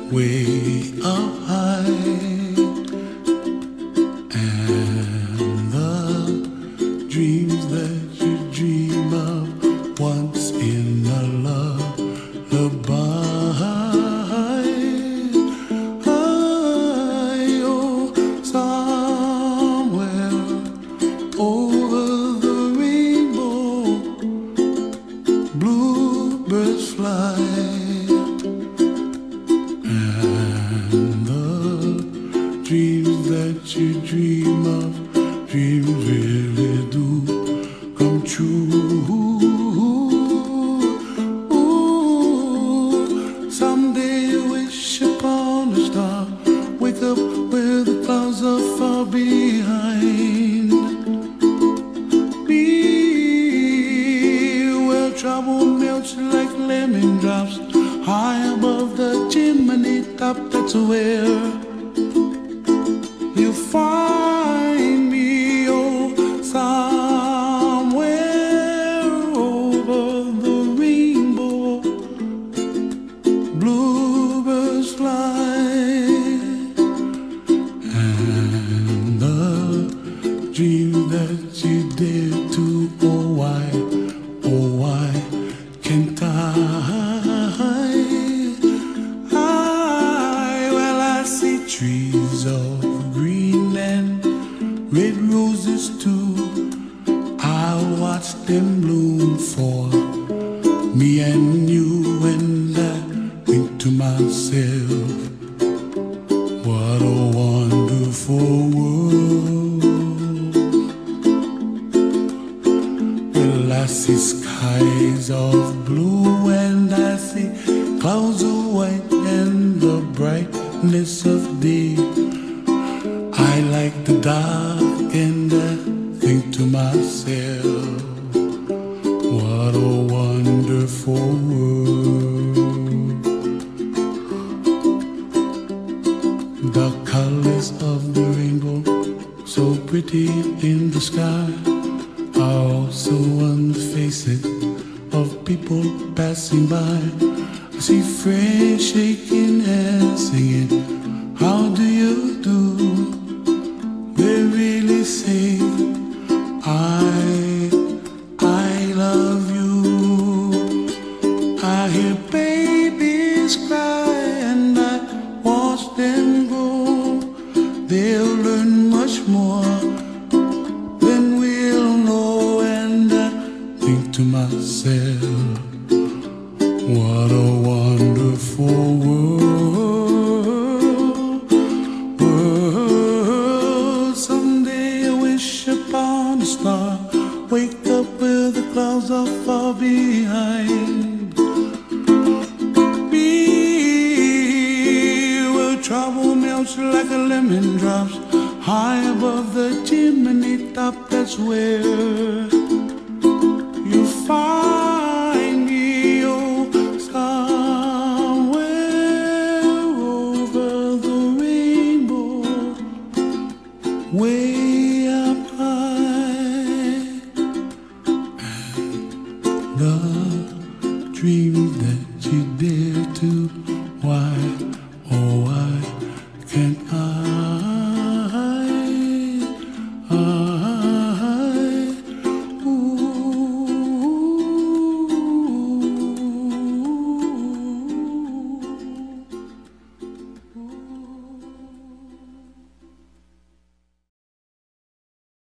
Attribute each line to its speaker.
Speaker 1: way up high, and the dreams that you dream of once in a lullaby. Oh, somewhere over the rainbow, bluebirds fly. Dreams that you dream of, dreams really do come true. Ooh, someday wish upon a star, wake up where the clouds are far behind me, where trouble melts like lemon drops, high above the chimney top. That's where you find me, oh, somewhere over the rainbow, bluebirds fly, and the dream that you dare to, oh why can't I? Well, I see trees of green and red roses too. I'll watch them bloom for me and you, and I think to myself, what a wonderful world. Well, I see skies of blue and I see clouds of white and the brightness of day. I like the dark and I think to myself, what a wonderful world. The colors of the rainbow, so pretty in the sky, are also on the faces of people passing by. I see friends shaking hands singing, how do you do? They really say, I love you. I hear babies cry and I watch them grow. They'll learn much more than we'll know, and I think to myself, what a wonderful world. Upon a star, wake up where the clouds are far behind me, where trouble melts like a lemon drops, high above the chimney top. That's where you find me, oh, somewhere over the rainbow, way up high, and the dreams that you dare to, why, oh why can't I?